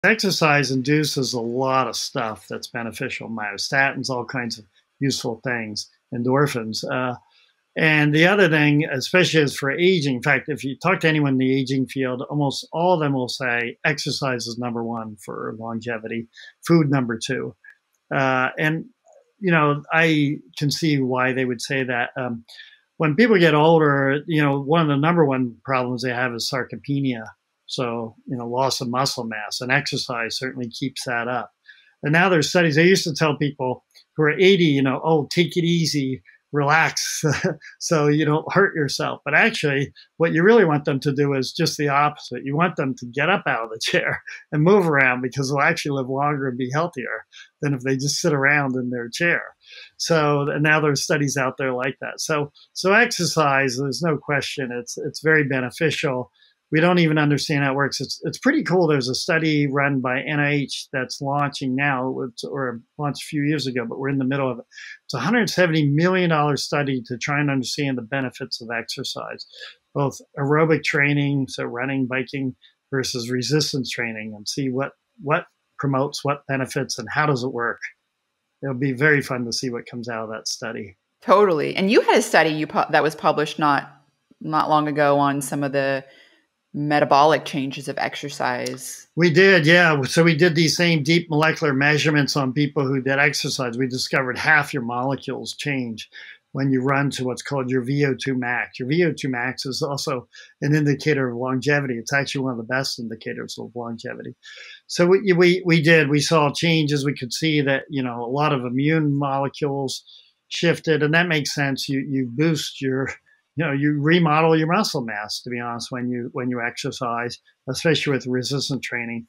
Exercise induces a lot of stuff that's beneficial, myostatins, all kinds of useful things, endorphins. And the other thing, especially is for aging, in fact, if you talk to anyone in the aging field, almost all of them will say exercise is number one for longevity, food number two. And, I can see why they would say that. When people get older, one of the number one problems they have is sarcopenia. So, loss of muscle mass, and exercise certainly keeps that up. And now there's studies. I used to tell people who are 80, oh, take it easy, relax, so you don't hurt yourself. But actually, what you really want them to do is just the opposite. You want them to get up out of the chair and move around, because they'll actually live longer and be healthier than if they just sit around in their chair. So, and now there's studies out there like that. So exercise, there's no question, it's very beneficial. We don't even understand how it works. It's pretty cool. There's a study run by NIH that's launching now, or launched a few years ago, but we're in the middle of it. It's a $170 million study to try and understand the benefits of exercise, both aerobic training, so running, biking, versus resistance training, and see what promotes what benefits and how does it work. It'll be very fun to see what comes out of that study. Totally. And you had a study that was published not long ago on some of the metabolic changes of exercise. We did, yeah. So we did these same deep molecular measurements on people who did exercise. We discovered half your molecules change when you run to what's called your VO2 max. Your VO2 max is also an indicator of longevity. It's actually one of the best indicators of longevity. So we saw changes. We could see that, a lot of immune molecules shifted, and that makes sense. You boost your you remodel your muscle mass, to be honest, when you exercise, especially with resistance training.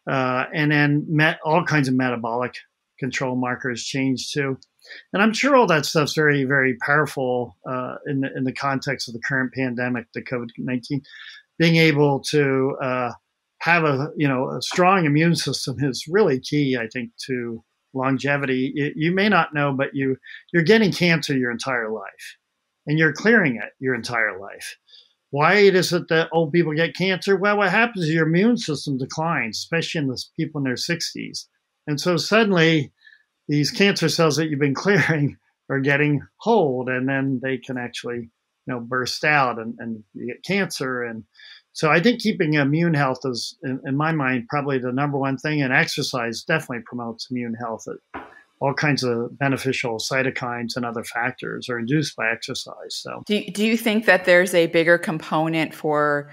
And then all kinds of metabolic control markers change too. And I'm sure all that stuff's very, very powerful in the context of the current pandemic, the COVID-19. Being able to have a strong immune system is really key, I think, to longevity. You may not know, but you're getting cancer your entire life. And you're clearing it your entire life. Why is it that old people get cancer? Well, what happens is your immune system declines, especially in the people in their 60s. And so suddenly these cancer cells that you've been clearing are getting hold, and then they can actually burst out and you get cancer. And so I think keeping immune health is, in my mind, probably the number one thing. And exercise definitely promotes immune health. All kinds of beneficial cytokines and other factors are induced by exercise. So, do you think that there's a bigger component for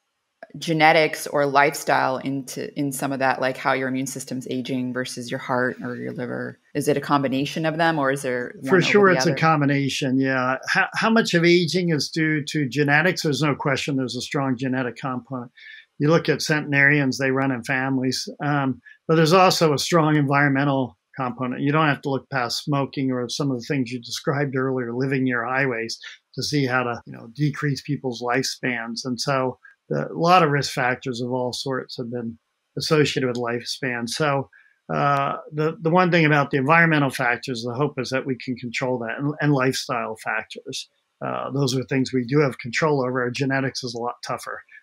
genetics or lifestyle in some of that, like how your immune system's aging versus your heart or your liver? Is it a combination of them, or is there one For sure, it's other? A combination. Yeah. How much of aging is due to genetics? There's no question. There's a strong genetic component. You look at centenarians; they run in families, but there's also a strong environmental component. You don't have to look past smoking or some of the things you described earlier, living near highways, to see how to decrease people's lifespans. And so a lot of risk factors of all sorts have been associated with lifespan. So the one thing about the environmental factors, the hope is that we can control that, and lifestyle factors. Those are things we do have control over. Our genetics is a lot tougher.